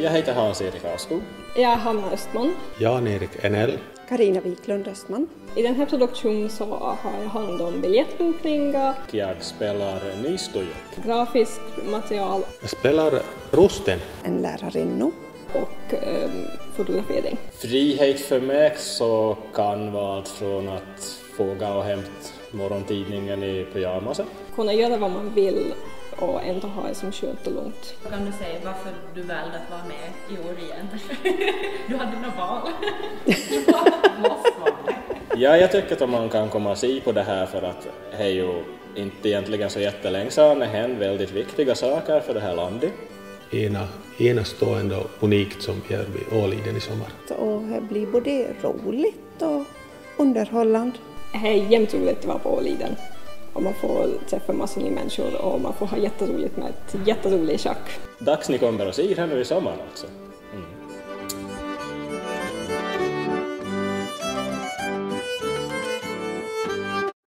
Jag heter Hans-Erik Askog. Jag är Hanna Östman. Jan-Erik Enell. Carina Wiklund Östman. I den här produktionen så har jag hand om biljettbokningar. Jag spelar nystojo. Grafisk material. Jag spelar Rusten. En lärarinna. Och fotografering. Frihet för mig så kan vara allt från att få gå och hämta morgontidningen i pyjamasen. Kunna göra vad man vill och ändå ha det som skönt och lugnt. Kan du säga varför du valde att vara med i juryn? Du hade några val. Ja, jag tycker att man kan komma se på det här för att det är ju inte egentligen så jättelänge sedan det hände väldigt viktiga saker för det här landet. Enastående och unikt som gör vi Åliden i sommar. Och det blir både roligt och underhållande. Det är jämt roligt att vara på Åliden. Och man får träffa massor av människor och man får ha jätteroligt med ett jätteroligt schack. Dags ni kommer att se här nu i sommar alltså.